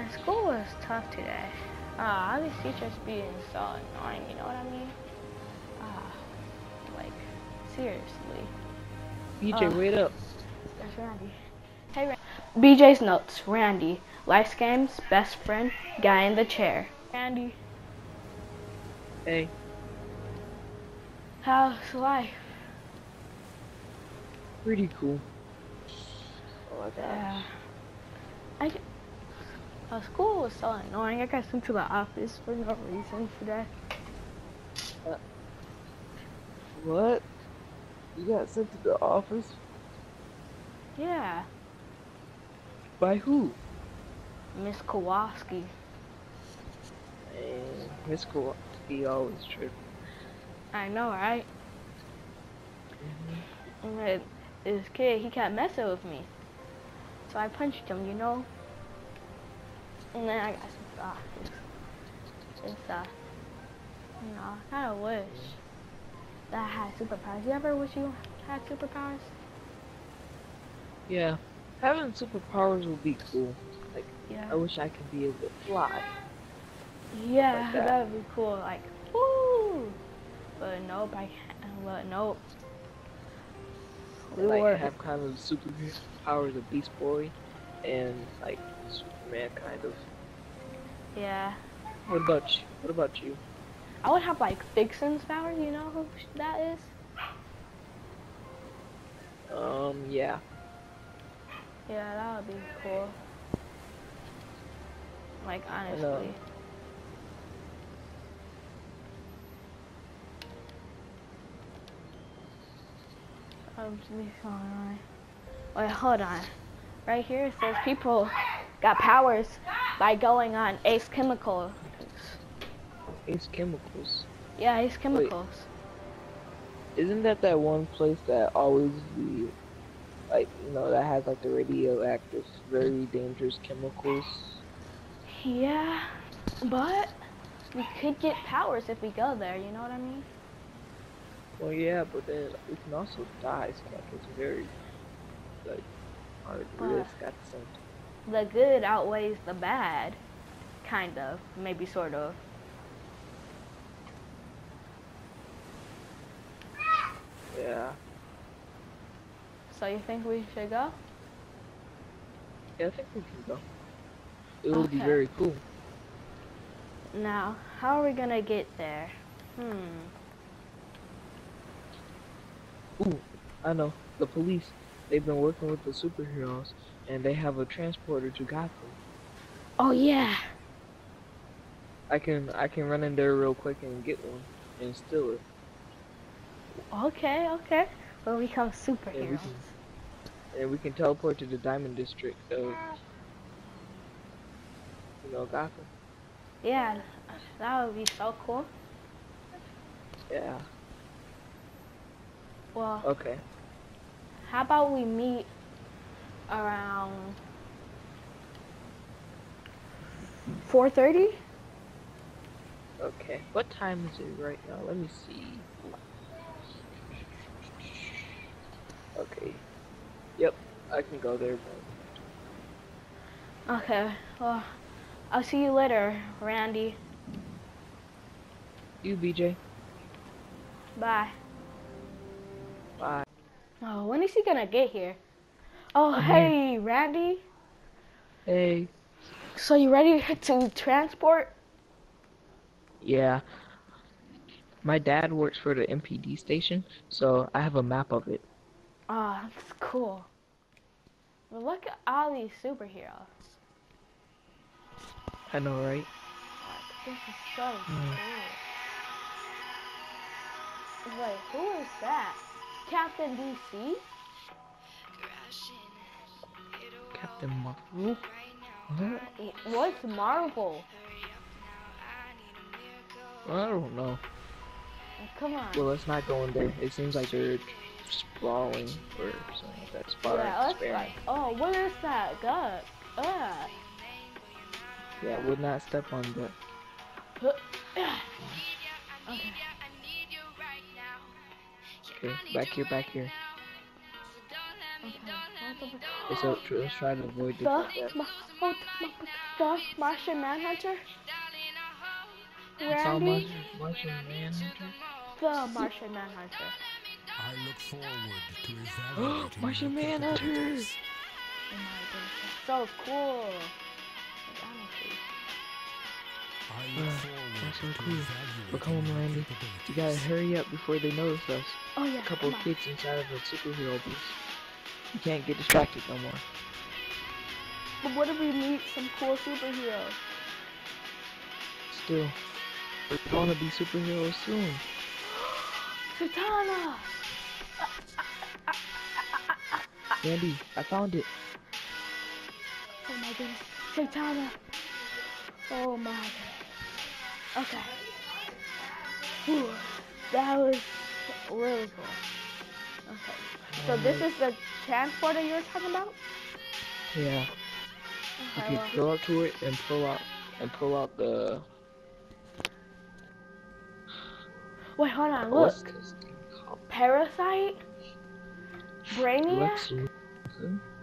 School was tough today. All these teachers being so annoying, you know what I mean? Like, seriously. BJ, wait up. That's Randy. Hey, Randy. BJ's notes. Randy. Life's games, best friend, guy in the chair. Randy, Hey. how's life? Pretty cool. Oh my Yeah. gosh. School was so annoying. I got sent to the office for no reason today. What? You got sent to the office? Yeah. By who? Miss Kowalski. Man, Miss Kowalski always tripping. I know, right? Mm-hmm. And this kid, he kept messing with me. So I punched him, you know? And then I got sent to the office. It's, you know, I kind of wish that I had superpowers. You ever wish you had superpowers? Yeah. Having superpowers would be cool. Like, Yeah. I wish I could be able to fly. Yeah, Like that. that would be cool. Like, woo! But nope, I can't. But nope. We Like, were. have kind of superpowers of Beast Boy and, like, Superman kind of. Yeah. What about you? What about you? I would have like Vixen's powers. You know who that is? Yeah. Yeah, that would be cool. Like, I know. honestly. Wait, hold on. Right here it says people got powers by going on Ace Chemicals. Ace Chemicals. Yeah, Ace Chemicals. Wait, isn't that one place that always be, like, you know, that has like the radioactive, very dangerous chemicals? Yeah, but we could get powers if we go there, you know what I mean? Well, yeah, but then we can also die, so like it's very, like, hard risk at the same time. The good outweighs the bad, kind of, maybe sort of. Yeah. So you think we should go? Yeah, I think we can go. It would be Okay. very cool. Now, how are we gonna get there? Ooh, I know. The police, they've been working with the superheroes, and they have a transporter to Gotham. Oh yeah. I can run in there real quick and get one and steal it. Okay, okay. We'll become superheroes. And we can teleport to the Diamond District of, you know, Gotham. Yeah, that would be so cool. Yeah. Well, Okay. how about we meet around 4:30? Okay. What time is it right now? Let me see. Okay. Yep, I can go there. Okay, well, I'll see you later, Randy. You, BJ. Bye. Bye. Oh, when is he gonna get here? Oh, I'm hey, here. Randy. Hey. So you ready to transport? Yeah. My dad works for the MPD station, so I have a map of it. Oh, that's cool. Well, look at all these superheroes. I know, right? Like, this is so cool. Wait, who is that? Captain DC? Captain Marvel? What? What's Marvel? I don't know. Come on. Well, let's not go in there. It seems like they're sprawling or something like that. Yeah, let's like, oh, what is that? God. Yeah, would not step on that. Okay. Okay, back here, back here. Okay. Okay, so let's try to avoid the the Martian Manhunter? You saw Randy? Martian Manhunter? The Martian Manhunter. I look forward to evaluating Martian your Manhunter! capabilities. Oh my goodness, that's so cool. Like, honestly. I look forward That's so to cool. But come evaluating on, your Randy. capabilities. You gotta hurry up before they notice us. Oh yeah, A couple come of on. kids inside of a superhero booth. You can't get distracted no more. But what if we meet some cool superheroes? Still, we're gonna be superheroes soon. Satana! Randy, I found it. Oh my goodness. Satana! Oh my goodness. Okay. Whew. That was really cool. Okay. So this is the transporter you were talking about? Yeah. Okay, Okay, well. go up to it and pull out the. Wait, hold on, What's look. this thing called? Parasite? Brainiac? Lex Luthor.